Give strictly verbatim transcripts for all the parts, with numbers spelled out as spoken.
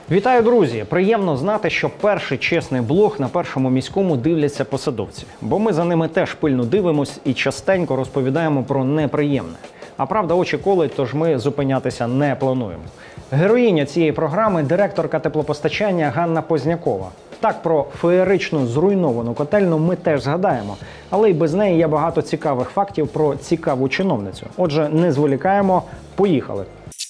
Вітаю, друзі! Приємно знати, що перший чесний блог на Першому міському дивляться посадовці. Бо ми за ними теж пильно дивимось і частенько розповідаємо про неприємне. А правда, очі колить, тож ми зупинятися не плануємо. Героїня цієї програми – директорка теплопостачання Ганна Познякова. Так, про феєричну зруйновану котельну ми теж згадаємо. Але й без неї є багато цікавих фактів про цікаву чиновницю. Отже, не зволікаємо, поїхали!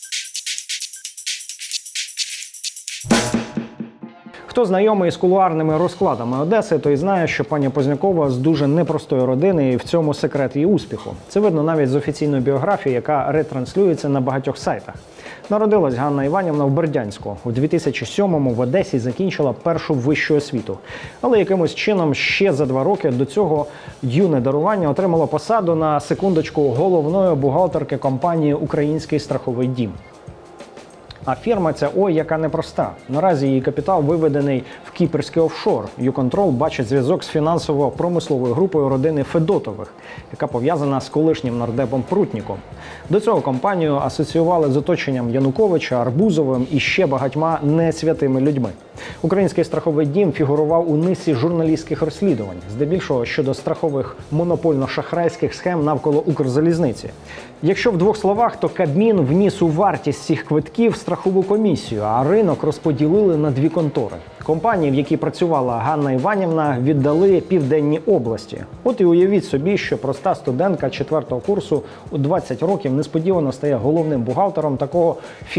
Хто знайомий з кулуарними розкладами Одеси, той знає, що пані Познякова з дуже непростої родини, і в цьому секрет її успіху. Це видно навіть з офіційної біографії, яка ретранслюється на багатьох сайтах. Народилась Ганна Іванівна в Бердянську. У дві тисячі сьомому в Одесі закінчила першу вищу освіту. Але якимось чином ще за два роки до цього юне дарування отримало посаду на секундочку головної бухгалтерки компанії «Український страховий дім». А фірма ця ой, яка непроста. Наразі її капітал виведений в кіпрський офшор. Юконтрол бачить зв'язок з фінансово-промисловою групою родини Федотових, яка пов'язана з колишнім нардепом Прутніком. До цього компанію асоціювали з оточенням Януковича, Арбузовим і ще багатьма несвятими людьми. Український страховий дім фігурував у низці журналістських розслідувань, здебільшого щодо страхових монопольно-шахрайських схем навколо Укрзалізниці. Якщо в двох словах, то Кабмін вніс у вартість цих квитків страхову комісію, а ринок розподілили на дві контори. Компанії, в якій працювала Ганна Іванівна, віддали південні області. От і уявіть собі, що проста студентка четвертого курсу у двадцять років несподівано стає головним бухгалтером такого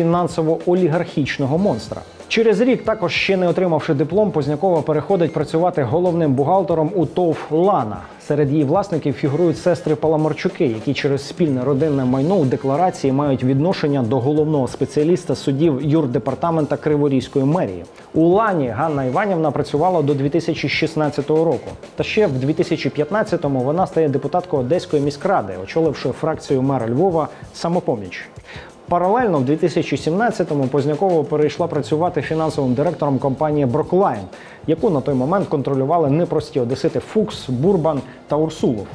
фінансово-олігархічного монстра. Через рік, також ще не отримавши диплом, Познякова переходить працювати головним бухгалтером у ТОВ «Лана». Серед її власників фігурують сестри Паламарчуки, які через спільне родинне майно у декларації мають відношення до головного спеціаліста судів юрдепартамента Криворізької мерії. У «Лані» Ганна Іванівна працювала до дві тисячі шістнадцятого року. Та ще в дві тисячі п'ятнадцятому вона стає депутаткою Одеської міськради, очоливши фракцію мера Львова «Самопоміч». Паралельно в дві тисячі сімнадцятому Познякова перейшла працювати фінансовим директором компанії «Броклайн», яку на той момент контролювали непрості одесити Фукс, Бурбан та Урсулов.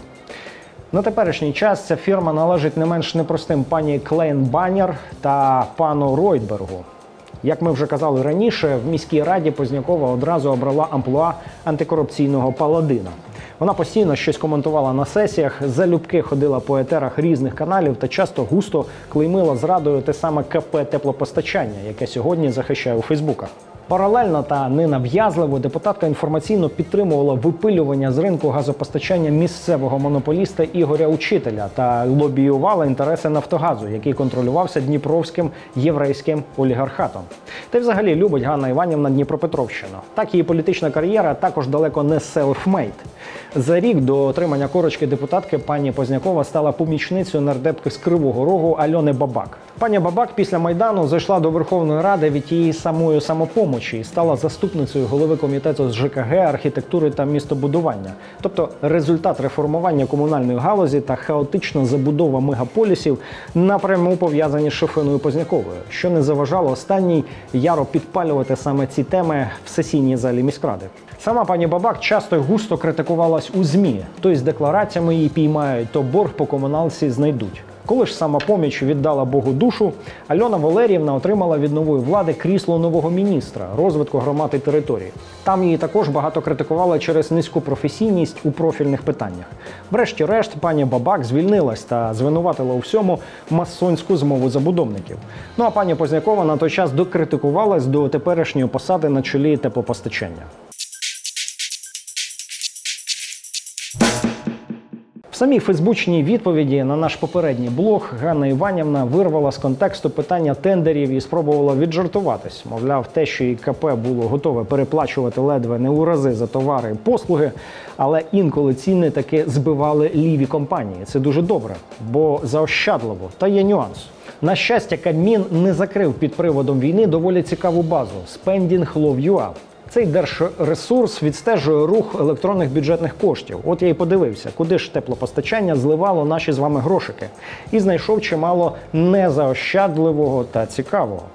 На теперішній час ця фірма належить не менш непростим пані Клейн Баннер та пану Ройтбергу. Як ми вже казали раніше, в міській раді Познякова одразу обрала амплуа антикорупційного паладина. Вона постійно щось коментувала на сесіях, залюбки ходила по етерах різних каналів та часто густо клеймила зрадою те саме КП «Теплопостачання», яке сьогодні захищає у Фейсбуках. Паралельно та ненав'язливо депутатка інформаційно підтримувала випилювання з ринку газопостачання місцевого монополіста Ігоря Учителя та лобіювала інтереси «Нафтогазу», який контролювався дніпровським єврейським олігархатом. Та й взагалі любить Ганна Іванівна Дніпропетровщину. Так, її політична кар'єра також далеко не self-made. За рік до отримання корочки депутатки пані Познякова стала помічницею нардепки з Кривого Рогу Альони Бабак. Пані Бабак після Майдану зайшла до Верховної Ради від тієї самої «Самопомочі» і стала заступницею голови комітету з ЖКГ, архітектури та містобудування. Тобто результат реформування комунальної галузі та хаотична забудова мегаполісів напряму пов'язані з Шофиною Позняковою, що не заважало останній яро підпалювати саме ці теми в сесійній залі міськради. Сама пані Бабак часто й густо критикувалась у ЗМІ. То з деклараціями її піймають, то борг по комуналці знайдуть. Коли ж «Самопоміч» віддала Богу душу, Альона Валеріївна отримала від нової влади крісло нового міністра розвитку громад і територій. Там її також багато критикували через низьку професійність у профільних питаннях. Врешті-решт, пані Бабак звільнилась та звинуватила у всьому масонську змову забудовників. Ну а пані Познякова на той час докритикувалась до теперішньої посади на чолі теплопостачання. В самій фейсбучній відповіді на наш попередній блог Ганна Іванівна вирвала з контексту питання тендерів і спробувала віджартуватись. Мовляв, те, що і КП було готове переплачувати ледве не у рази за товари і послуги, але інколи ціни таки збивали ліві компанії. Це дуже добре, бо заощадливо. Та є нюанс. На щастя, Кабмін не закрив під приводом війни доволі цікаву базу – Spending Law точка ю а. Цей держресурс відстежує рух електронних бюджетних коштів. От я й подивився, куди ж теплопостачання зливало наші з вами грошики. І знайшов чимало незаощадливого та цікавого.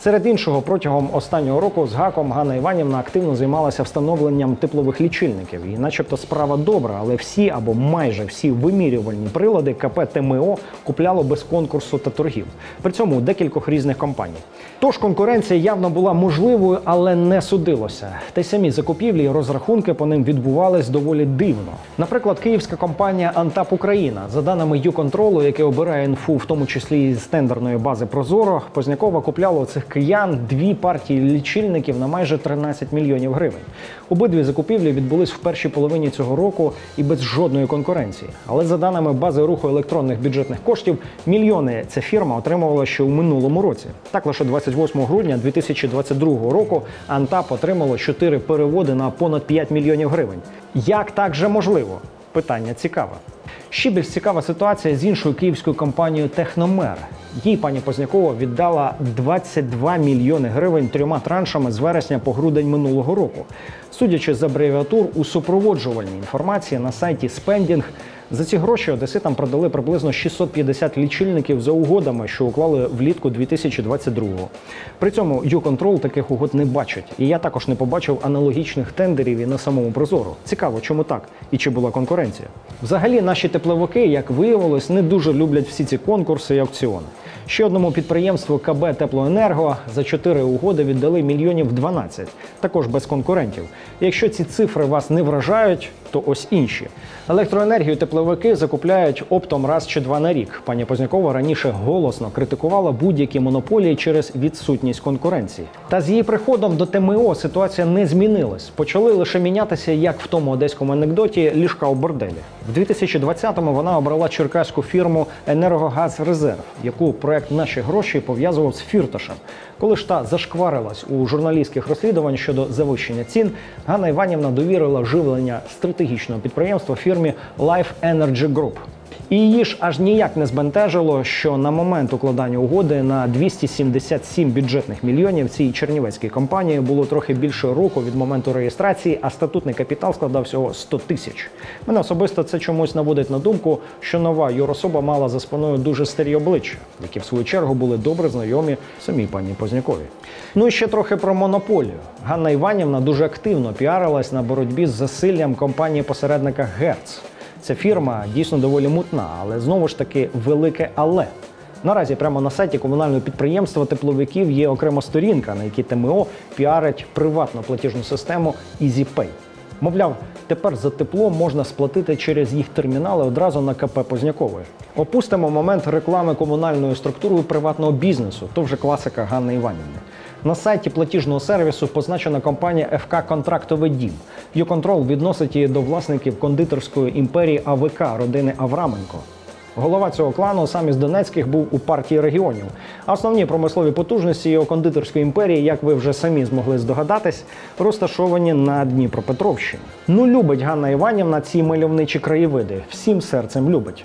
Серед іншого, протягом останнього року з ГАКом Ганна Іванівна активно займалася встановленням теплових лічильників. І начебто справа добра, але всі або майже всі вимірювальні прилади КП ТМО купляло без конкурсу та торгів. При цьому у декількох різних компаній. Тож конкуренція явно була можливою, але не судилося. Та й самі закупівлі і розрахунки по ним відбувались доволі дивно. Наприклад, київська компанія «Антап Україна», за даними Юконтролу, яке обирає інфу, в тому числі з тендерної бази «Прозоро», Познякова купляла у цих киян дві партії лічильників на майже тринадцять мільйонів гривень. Обидві закупівлі відбулись в першій половині цього року і без жодної конкуренції. Але за даними бази руху електронних бюджетних коштів, мільйони ця фірма отримувала ще у минулому році. Так, лише двадцять восьмого грудня дві тисячі двадцять другого року «Антап» отримало чотири переводи на понад п'ять мільйонів гривень. Як так же можливо? Питання цікаве. Ще більш цікава ситуація з іншою київською компанією «Техномер». Їй пані Познякова віддала двадцять два мільйони гривень трьома траншами з вересня по грудень минулого року. Судячи з абревіатур у супроводжувальній інформації на сайті «Спендінг», за ці гроші одеситам продали приблизно шістсот п'ятдесят лічильників за угодами, що уклали влітку дві тисячі двадцять другого. При цьому Юконтрол таких угод не бачить. І я також не побачив аналогічних тендерів і на самому Прозоро. Цікаво, чому так? І чи була конкуренція? Взагалі, наші тепловики, як виявилось, не дуже люблять всі ці конкурси і аукціони. Ще одному підприємству КБ «Теплоенерго» за чотири угоди віддали мільйонів дванадцять, також без конкурентів. І якщо ці цифри вас не вражають, то ось інші. Електроенергію тепловики закупляють оптом раз чи два на рік. Пані Познякова раніше голосно критикувала будь-які монополії через відсутність конкуренції. Та з її приходом до ТМО ситуація не змінилась. Почали лише мінятися, як в тому одеському анекдоті, ліжка у борделі. В дві тисячі двадцятому вона обрала черкаську фірму «Енергогазрезерв», яку проект «Наші гроші» пов'язував з Фірташем. Коли ж та зашкварилась у журналістських розслідувань щодо завищення цін, Ганна Іванівна довірила живлення стратегічного підприємства фірмі Life Energy Group. І її ж аж ніяк не збентежило, що на момент укладання угоди на двісті сімдесят сім бюджетних мільйонів цій чернівецькій компанії було трохи більше року від моменту реєстрації, а статутний капітал складав всього сто тисяч. Мене особисто це чомусь наводить на думку, що нова юрособа мала за спиною дуже старі обличчя, які в свою чергу були добре знайомі самій пані Позняковій. Ну і ще трохи про монополію. Ганна Іванівна дуже активно піарилась на боротьбі з засиллям компанії-посередника «Герц». Ця фірма дійсно доволі мутна, але знову ж таки велике «але». Наразі прямо на сайті комунального підприємства тепловиків є окрема сторінка, на якій ТМО піарить приватну платіжну систему EasyPay. Мовляв, тепер за тепло можна сплатити через їх термінали одразу на КП Познякової. Опустимо момент реклами комунальною структурою приватного бізнесу, то вже класика Ганни Іванівни. На сайті платіжного сервісу позначена компанія еф ка «Контрактовий дім». Юконтрол відносить її до власників кондитерської імперії а ве ка родини Авраменко. Голова цього клану сам із Донецьких був у партії регіонів. А основні промислові потужності його кондитерської імперії, як ви вже самі змогли здогадатись, розташовані на Дніпропетровщині. Ну, любить Ганна Іванівна ці мальовничі краєвиди. Всім серцем любить.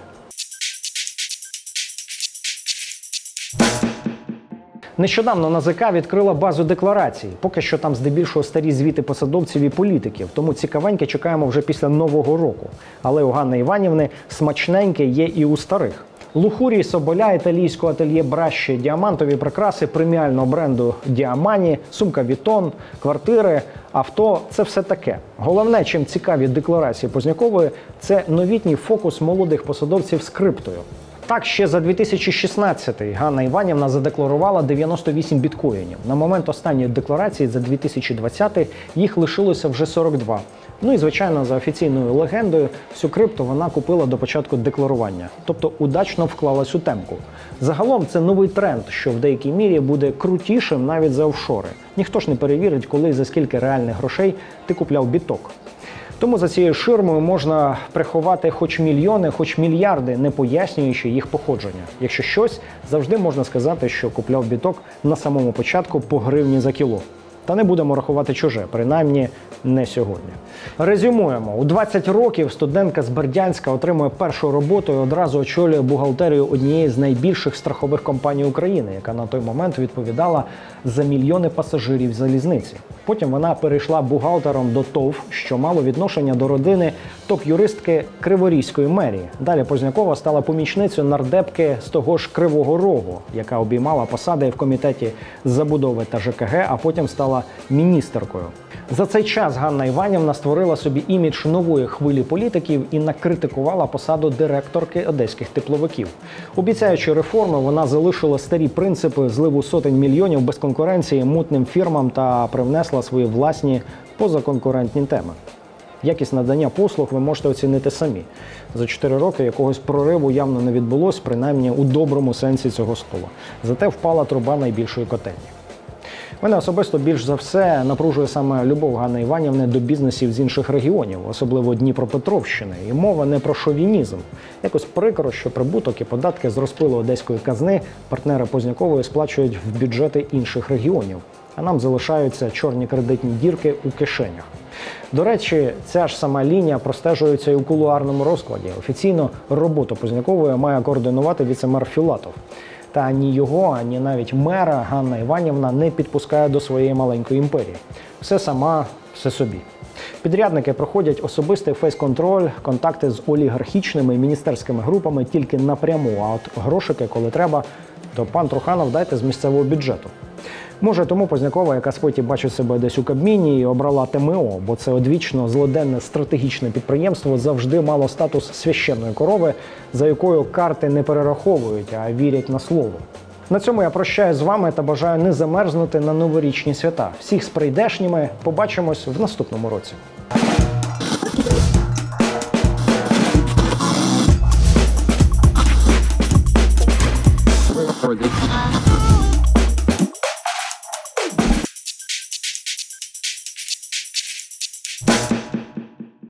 Нещодавно ен а зе ка відкрила базу декларацій. Поки що там здебільшого старі звіти посадовців і політиків, тому цікавеньке чекаємо вже після Нового року. Але у Ганни Іванівни смачненьке є і у старих. Лухурі, соболя, італійського ательє Браші, діамантові прикраси преміального бренду Діамані, сумка Вітон, квартири, авто – це все таке. Головне, чим цікаві декларації Познякової – це новітній фокус молодих посадовців з криптою. Так, ще за дві тисячі шістнадцятий Ганна Іванівна задекларувала дев'яносто вісім біткоїнів. На момент останньої декларації за дві тисячі двадцятий їх лишилося вже сорок два. Ну і, звичайно, за офіційною легендою, всю крипту вона купила до початку декларування. Тобто удачно вклалась у темку. Загалом це новий тренд, що в деякій мірі буде крутішим навіть за офшори. Ніхто ж не перевірить, коли і за скільки реальних грошей ти купляв біток. Тому за цією ширмою можна приховати хоч мільйони, хоч мільярди, не пояснюючи їх походження. Якщо щось, завжди можна сказати, що купляв біток на самому початку по гривні за кіло. Та не будемо рахувати чуже, принаймні не сьогодні. Резюмуємо. У двадцять років студентка з Бердянська отримує першу роботу і одразу очолює бухгалтерію однієї з найбільших страхових компаній України, яка на той момент відповідала за мільйони пасажирів залізниці. Потім вона перейшла бухгалтером до ТОВ, що мало відношення до родини топ-юристки Криворізької мерії. Далі Познякова стала помічницею нардепки з того ж Кривого Рогу, яка обіймала посади в комітеті з забудови та ЖКГ, а потім стала міністеркою. За цей час Ганна Іванівна створила собі імідж нової хвилі політиків і накритикувала посаду директорки одеських тепловиків. Обіцяючи реформи, вона залишила старі принципи зливу сотень мільйонів без конкуренції мутним фірмам та привнесла свої власні позаконкурентні теми. Якість надання послуг ви можете оцінити самі. За чотири роки якогось прориву явно не відбулось, принаймні у доброму сенсі цього слова. Зате впала труба найбільшої котельні. Мене особисто більш за все напружує саме любов Ганни Іванівни до бізнесів з інших регіонів, особливо Дніпропетровщини. І мова не про шовінізм. Якось прикро, що прибуток і податки з розпилу одеської казни партнери Познякової сплачують в бюджети інших регіонів. А нам залишаються чорні кредитні дірки у кишенях. До речі, ця ж сама лінія простежується і у кулуарному розкладі. Офіційно роботу Познякової має координувати віце-мер Філатов. Та ані його, ані навіть мера Ганна Іванівна не підпускає до своєї маленької імперії. Все сама, все собі. Підрядники проходять особистий фейс-контроль, контакти з олігархічними і міністерськими групами тільки напряму, а от грошики, коли треба, то пан Труханов дайте з місцевого бюджету. Може, тому Познякова, яка сфоті бачить себе десь у Кабміні, і обрала ТМО, бо це одвічно злоденне стратегічне підприємство завжди мало статус священної корови, за якою карти не перераховують, а вірять на слово. На цьому я прощаюсь з вами та бажаю не замерзнути на новорічні свята. Всіх з прийдешніми, побачимось в наступному році.